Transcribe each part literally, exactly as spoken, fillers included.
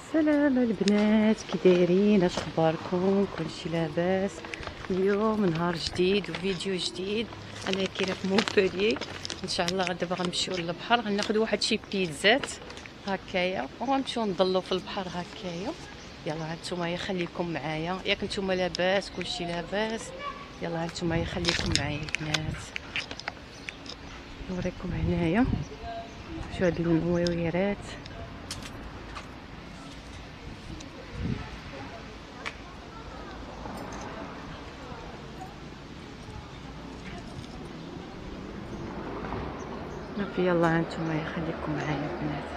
سلام البنات، كي دايرين؟ اش اخباركم؟ كلشي لاباس؟ اليوم نهار جديد وفيديو جديد. انا كاينه في مونبوليي ان شاء الله. دابا غنمشيو للبحر، غناخذ واحد شي بيتزات هكايا وغنمشيو نضلوا في البحر هكايا. يلا هانتوما خليكم معايا، ياك نتوما لاباس؟ كلشي لاباس؟ يلا هانتوما خليكم معايا البنات، نوريكم هنايا شو هاد النويرات. صافي يلا هانتوما خليكم معايا البنات.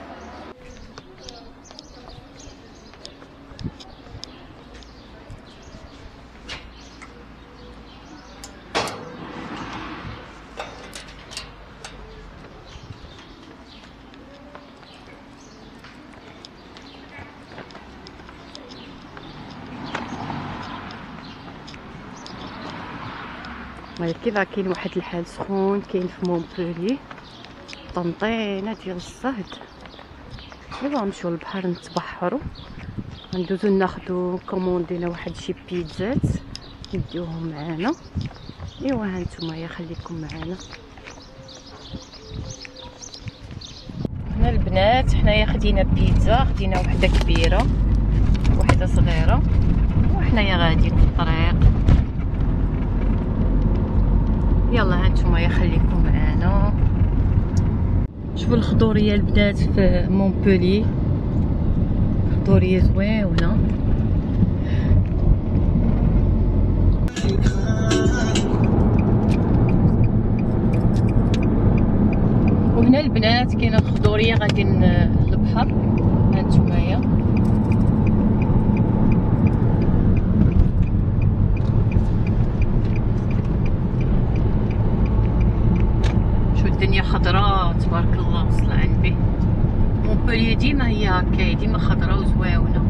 كيف كاين واحد الحال سخون كاين في مونبوليي، طنطينه ديال الصهد. دابا غنمشيو للبحر نتبحروا، غندوزو ناخدو كوموندينا واحد شي بيتزات نديوهم معانا. ايوا هانتوما خليكم معانا. هنا البنات حنايا خدينا بيتزا، خدينا وحده كبيره وحده صغيره، وحنايا غاديين في الطريق. يلا هانتوما خليكم معانا. شوفوا الخضوريه البنات في مونبوليي، خضوريه زوينه. وهنا البنات كاينه الخضوريه غادي للبحر. هانتوما الدنيا خضراء تبارك الله، وصل عندي. مونبوليي ديما هي هكا، ديما خضراء وزويونه.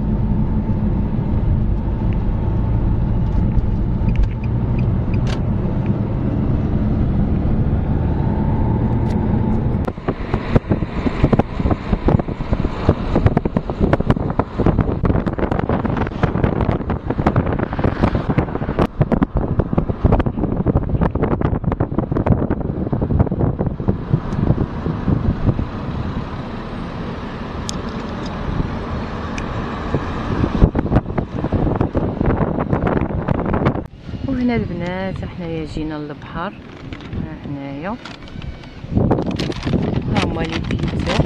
هنا البنات حنايا جينا للبحر، هنايا ها هما لي بيتزا.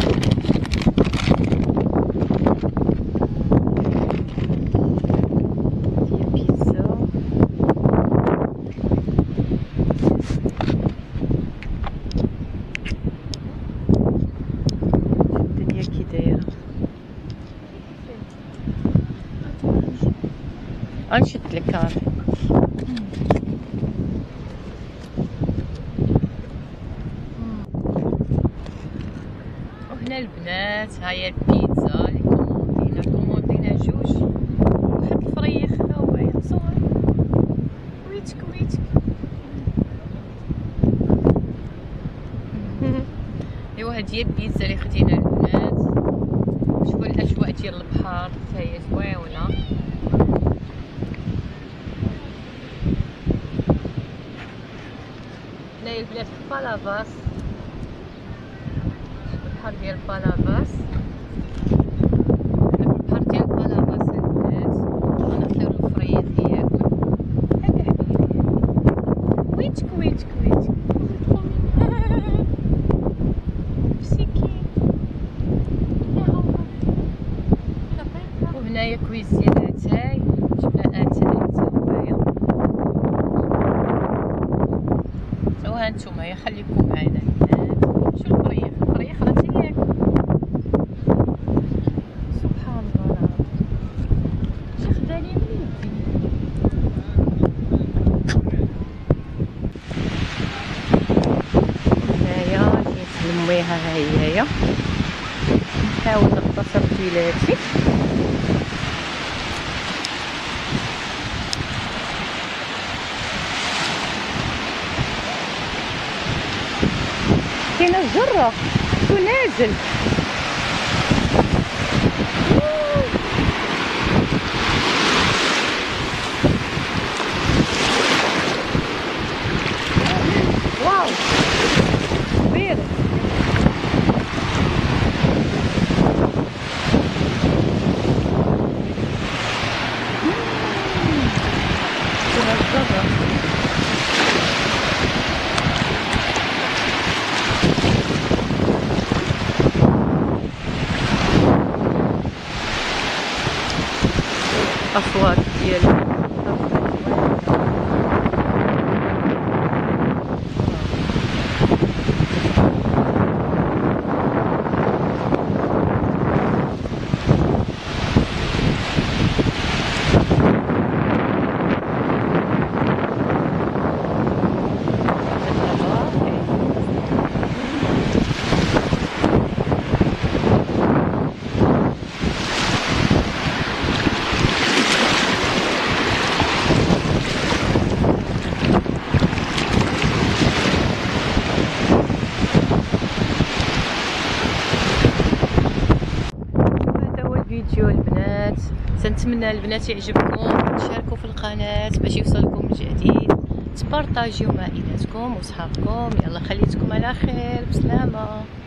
هي بيتزا الدنيا كي دايره. غنشد لك هذا. وهنا البنات هاهي البيتزا اللي كوموندينا، كوموندينا جوج. واحد الفريخ ها هو صغير، ويتك ويتك. ايوا هادي هي البيتزا اللي خدينا البنات. شوفوا الاجواء ديال البحر حتى هي زوينه. هنايا البنات في بالافاس، البحر ديال بالافاس. هنا في البحر ديال بالافاس البنات. غنخليو الفريق ياكل. هاكا حبيبي، ويتك ويتك ويتك مسكين يا هو. وهنايا كويس ديال اتاي، جبنا اتاي حتى هويا. وهانتوما خليكم معانا البنات. شو الفريخ؟ الفريخ راه تياكل. سبحان الله، شي خداني من يدي. هنايا كاين الميها، ها هي. نحاول نختصر فيلاتي. كاينه الجره ونازل. نتمنى البنات يعجبكم، تشاركوا في القناه باش يوصلكم الجديد، تبارطاجيو مع عائلاتكم وصحابكم. يلا خليتكم على خير، بسلامه.